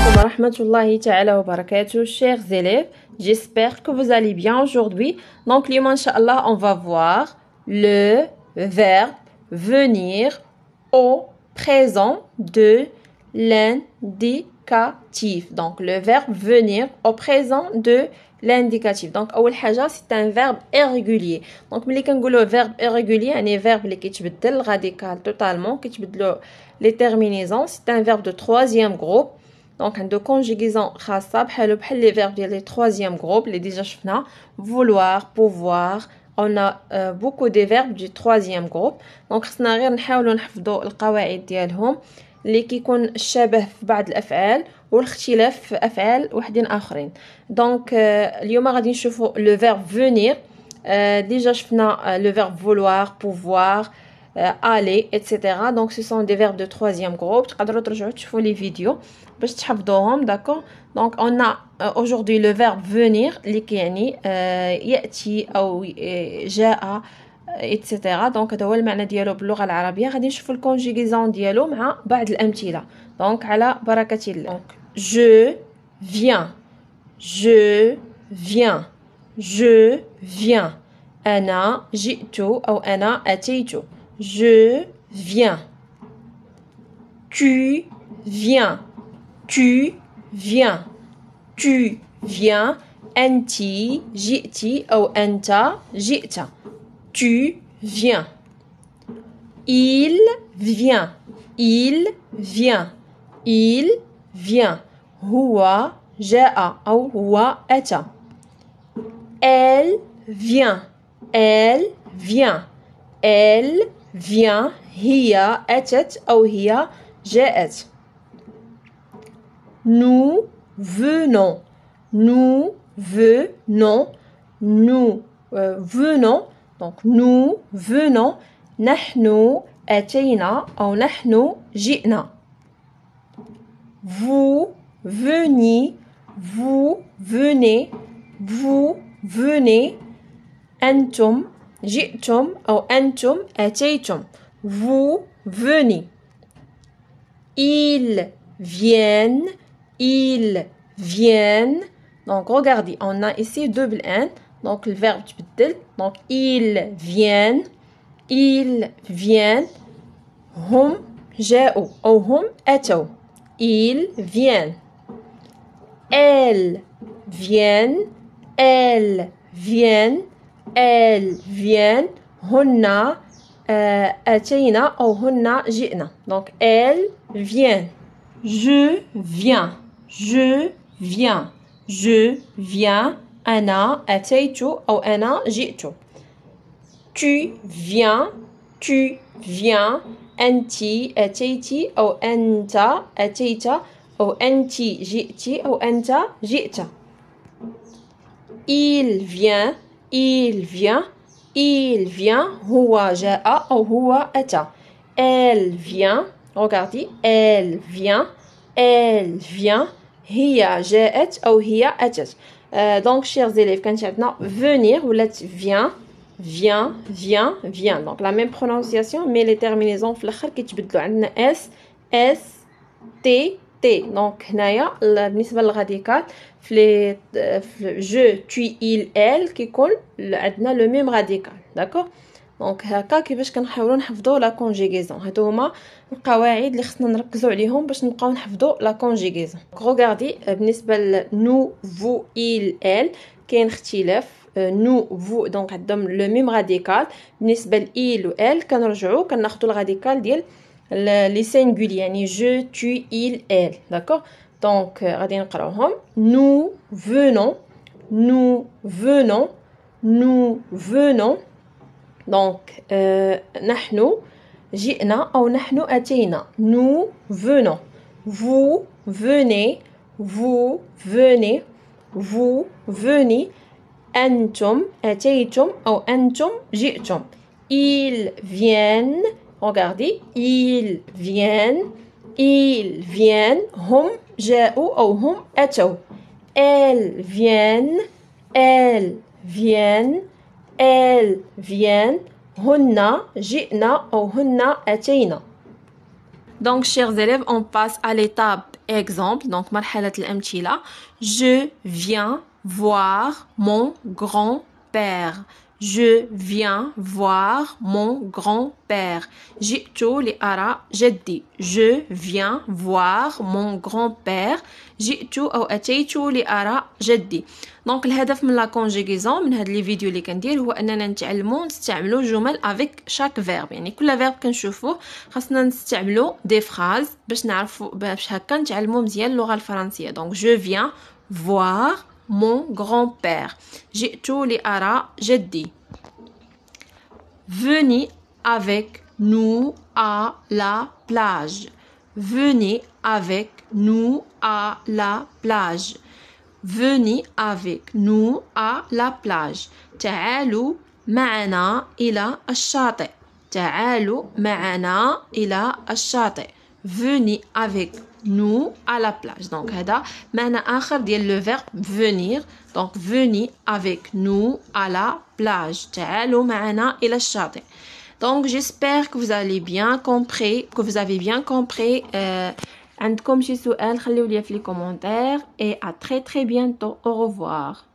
wa rahmatullahi ta'ala wa barakatuh, chers élèves. J'espère que vous allez bien aujourd'hui. Donc, Inch'Allah, on va voir le verbe venir au présent de l'indicatif. Donc, le verbe venir au présent de l'indicatif. Donc, أول حاجة c'est un verbe irrégulier. Donc, ملي كنقولوا verbe irrégulier يعني verbe اللي كيتبدل radical totalement كيتبدلوا les terminaisons. C'est un verbe de troisième groupe. Donc, عنده conjugaison خاصة بحال les verbes ديال les troisième groupe اللي déjà شفنا vouloir, pouvoir. On a beaucoup de verbes du troisième groupe. Donc, خصنا غير نحاولوا نحفظوا القواعد ديالهم اللي كيكون الشبه في بعض الافعال والاختلاف في افعال وحدين اخرين. دونك اليوم غادي نشوفوا لو فيرب venir. déjà شفنا le verbe vouloir, pouvoir, aller, etc. donc ce sont des verbes de troisième groupe. تقدروا ترجعوا تشوفوا les vidéos باش تحفظوهم. d'accord. donc on a aujourd'hui le verbe venir اللي كيعني ياتي او جاء etc. donc هذا هو المعنى ديالو باللغه العربيه. غادي نشوفوا الكونجيغيزون ديالو مع بعض الامثله. donc على بركه الله. donc je viens, je viens, je viens. انا جئت او انا اتيت. je viens. tu viens, tu viens, tu viens. انت جئتي او انت جئت. tu viens. il vient, il vient, il vient. هو جاء أو هو أتى. elle vient, elle vient, elle vient. هي أتت أو هي جاءت. nous venons, nous venons, nous venons. donc nous venons. نحن أتينا أو نحن جئنا. vous venez, vous venez, vous venez. أنتم جئتم أو أنتم أتيتم. vous venez. ils viennent, ils viennent. donc regardez, on a ici double N. donc le verbe تبدل. donc ils viennent, ils viennent. هم جاءوا أو هم أتوا. ils viennent. elles viennent, elles viennent, elles viennent. هن أتينا أو هن جئنا. donc elles viennent. je viens, je viens, je viens. أنا أتيت أو أنا جئت. tu viens, tu viens. أنت أتيتي أو أنت أتيت أو أنت جئتي أو أنت جئت. il vient, il vient, il vient. هو جاء أو هو أتى. elle vient. regardez, elle vient, elle vient. هي جاءت أو هي أتت. donc chers élèves كانت عندنا venir ولات vient, vient, vient, vient. donc la même prononciation mais les terminaisons في الاخر كيتبدلوا. عندنا s, s, t, t. donc هنايا بالنسبه للراديكال في je, tu, il, elle كيكون عندنا لو ميم راديكال. داكور. دونك هكا كيفاش كنحاولوا نحفظوا لا كونجيغيزون. هادو هما القواعد اللي خصنا نركزوا عليهم باش نبقاو نحفظوا لا كونجيغيزون. غوغاردي بالنسبه ل nous, vous, il, elle كاين اختلاف. nous, vous دونك عندهم لو ميم راديكال. بالنسبه ل il و elle كنرجعوا كناخذوا الراديكال ديال لي سينغولي يعني je, tu, il, elle. داكور. دونك غادي نقراوهم. nous venons, nous venons, nous venons. donc نحن جئنا أو نحن أتينا. nous venons. vous venez, vous venez, vous venez. أنتم أتيتم أو أنتم جئتم. ils viennent. regardez, ils viennent, ils viennent. هم جاءوا أو هم أتوا. elles viennent, elles viennent, elles viennent. هن جئنا أو هن أتينا. Donc, chers élèves, on passe à l'étape exemple donc مرحلة الأمثلة je viens voir mon grand-père je viens voir mon grand-père جئت لأرى جدي je viens voir mon grand-père جئت أو أتيت لأرى جدي دونك الهدف من لا كونجيغيزون من هاد لي فيديو اللي كندير هو اننا نتعلموا نستعملوا جمل افيك شاك فيرب يعني كل فيرب كنشوفوه خاصنا نستعملوا دي فراز باش نعرفوا باش هكا نتعلموا مزيان اللغه الفرنسيه دونك جو فيان voir mon grand-père جئت لأرى جدي venez avec nous à la plage venez avec nous à la plage venez avec nous à la plage تعالوا معنا إلى الشاطئ تعالوا معنا إلى الشاطئ venez avec nous à la plage donc هذا معنى آخر ديال le verbe venir donc venez avec nous à la plage تعالوا معنا إلى الشاطئ donc j'espère que vous avez bien compris عندكم شي سؤال خليو لي في les commentaires et à très bientôt au revoir